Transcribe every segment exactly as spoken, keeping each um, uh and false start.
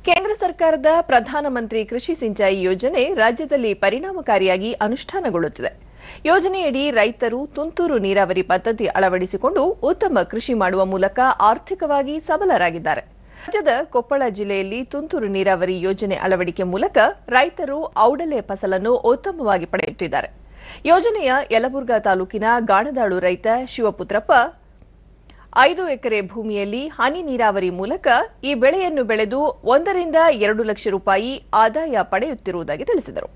ಕೇಂದ್ರ ಸರ್ಕಾರದ ಪ್ರಧಾನಮಂತ್ರಿ ಕೃಷಿ ಸಿಂಚಾಯಿ ಯೋಜನೆ ರಾಜ್ಯದಲ್ಲಿ ಪರಿಣಾಮಕಾರಿಯಾಗಿ ಅನುಷ್ಠಾನಗೊಳ್ಳುತ್ತಿದೆ. ಯೋಜನೆಯಡಿ ರೈತರು ತುಂತುರು ನೀರಾವರಿ ಪದ್ಧತಿ ಅಳವಡಿಸಿಕೊಂಡು ಉತ್ತಮ ಕೃಷಿ ಮಾಡುವ ಮೂಲಕ ಆರ್ಥಿಕವಾಗಿ ಸಬಲರಾಗಿದ್ದಾರೆ. ರಾಜ್ಯದ ಕೊಪ್ಪಳ ಜಿಲ್ಲೆಯಲ್ಲಿ ತುಂತುರು ನೀರಾವರಿ ಯೋಜನೆ ಅಳವಡಿಕೆ ಮೂಲಕ ರೈತರು ಔಡಲೆ ಫಸಲನ್ನು ಉತ್ತಮವಾಗಿ ಪಡೆಯುತ್ತಿದ್ದಾರೆ. ಯೋಜನೆಯ ಯಲಬುರ್ಗಾ ತಾಲೂಕಿನ ಗಾಣದಾಳು ರೈತ ಶಿವಪುತ್ರಪ್ಪ ಐದು ಎಕರೆ ಭೂಮಿಯಲ್ಲಿ ಹನಿ ನೀರಾವರಿ ಮೂಲಕ ಈ ಬೆಳೆಯನ್ನು ಬೆಳೆದು ಒಂದರಿಂದ ಎರಡು ಲಕ್ಷ ರೂಪಾಯಿ ಆದಾಯ ಪಡೆಯುತ್ತಿರುವುದಾಗಿ ತಿಳಿಸಿದರು.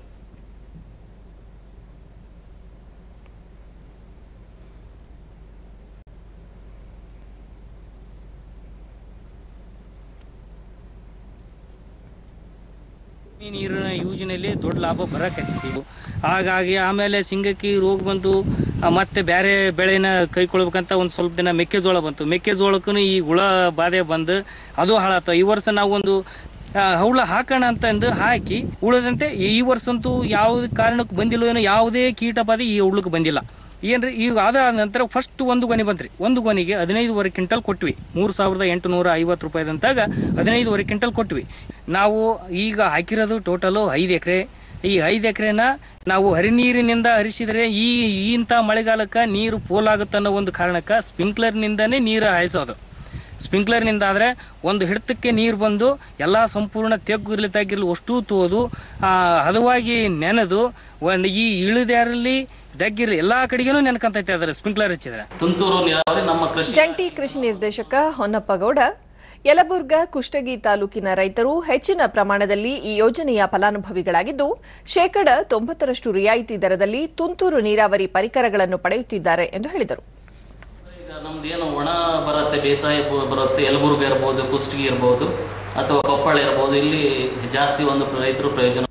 ನೀರಿನ ಯೋಜನೆಯಲ್ಲಿ ದೊಡ್ಡ ಲಾಭ ಬರಕತ್ತಿ. ಹಾಗಾಗಿ ಆಮೇಲೆ ಸಿಂಗಕ್ಕಿ ರೋಗ ಬಂತು, ಮತ್ತೆ ಬೇರೆ ಬೆಳೆನ ಕೈಕೊಳ್ಬೇಕಂತ ಒಂದು ಸ್ವಲ್ಪ ದಿನ ಮೆಕ್ಕೆಜೋಳ ಬಂತು. ಮೆಕ್ಕೆಜೋಳಕ್ಕೂ ಈ ಹುಳ ಬಾಧೆ ಬಂದು ಅದು ಹಾಳಾತ. ಈ ವರ್ಷ ನಾವು ಒಂದು ಹೌಳ ಹಾಕೋಣ ಅಂತಂದು ಹಾಕಿ ಉಳಿದಂತೆ ಈ ವರ್ಷ ಅಂತೂ ಯಾವುದೇ ಕಾರಣಕ್ಕೂ ಬಂದಿಲ್ಲ, ಏನೋ ಯಾವುದೇ ಕೀಟ ಬಾಧೆ ಈ ಹುಳಕ್ಕೆ ಬಂದಿಲ್ಲ. ಏನ್ರಿ ಈಗ ಅದಾದ ನಂತರ ಫಸ್ಟ್ ಒಂದು ಗೊನೆ ಬಂತ್ರಿ. ಒಂದು ಗೊನೆಗೆ ಹದಿನೈದುವರೆ ಕ್ವಿಂಟಲ್ ಕೊಟ್ವಿ. ಮೂರು ಸಾವಿರದ ಎಂಟುನೂರ ಐವತ್ತು ರೂಪಾಯಿದಂತಾಗ ಹದಿನೈದುವರೆ ಕ್ವಿಂಟಲ್ ಕೊಟ್ವಿ. ನಾವು ಈಗ ಹಾಕಿರೋದು ಟೋಟಲು ಐದು ಎಕರೆ. ಈ ಐದು ಎಕರೆನ ನಾವು ಹರಿನೀರಿನಿಂದ ಹರಿಸಿದ್ರೆ ಈ ಇಂಥ ಮಳೆಗಾಲಕ್ಕೆ ನೀರು ಪೋಲಾಗುತ್ತೆ ಅನ್ನೋ ಒಂದು ಕಾರಣಕ್ಕೆ ಸ್ಪ್ರಿಂಕ್ಲರ್ನಿಂದನೇ ನೀರು ಹಾಯಿಸೋದು. ಸ್ಪ್ರಿಂಕ್ಲರ್ನಿಂದ ಆದರೆ ಒಂದು ಹಿಡಿತಕ್ಕೆ ನೀರು ಬಂದು ಎಲ್ಲ ಸಂಪೂರ್ಣ ತೆಗ್ಗಿರ್ಲಿ ತೆಗ್ಗಿರ್ಲಿ ಅಷ್ಟು ತೋದು ಹದವಾಗಿ ನೆನೆದು ಒಂದು ಈ ಇಳಿದಾರಲ್ಲಿ ದಗ್ಗಿರ್ಲಿ ಎಲ್ಲಾ ಕಡೆಗೂ ನೆನ್ಕಂತೈತೆ ಅದರ ಸ್ಪ್ರಿಂಕ್ಲರ್ ಹಚ್ಚಿದ್ರೆ. ತುಂತುರು ನೀರಾವರಿ ನಮ್ಮ ಕೃಷಿ ಜಂಟಿ ಕೃಷಿ ನಿರ್ದೇಶಕ ಹೊನ್ನಪ್ಪಗೌಡ, ಯಲಬುರ್ಗಾ ಕುಷ್ಟಗಿ ತಾಲೂಕಿನ ರೈತರು ಹೆಚ್ಚಿನ ಪ್ರಮಾಣದಲ್ಲಿ ಈ ಯೋಜನೆಯ ಫಲಾನುಭವಿಗಳಾಗಿದ್ದು ಶೇಕಡ ತೊಂಬತ್ತರಷ್ಟು ರಿಯಾಯಿತಿ ದರದಲ್ಲಿ ತುಂತುರು ನೀರಾವರಿ ಪರಿಕರಗಳನ್ನು ಪಡೆಯುತ್ತಿದ್ದಾರೆ ಎಂದು ಹೇಳಿದರು. ಈಗ ನಮ್ದು ಏನು ಒಣ ಬರುತ್ತೆ, ಬೇಸಾಯ ಬರುತ್ತೆ, ಯಲಬುರ್ಗಾ ಇರ್ಬೋದು, ಕುಷ್ಟಗಿ ಇರ್ಬೋದು ಅಥವಾ ಕೊಪ್ಪಳ ಇರ್ಬೋದು, ಇಲ್ಲಿ ಜಾಸ್ತಿ ಒಂದು ರೈತರು ಪ್ರಯೋಜನ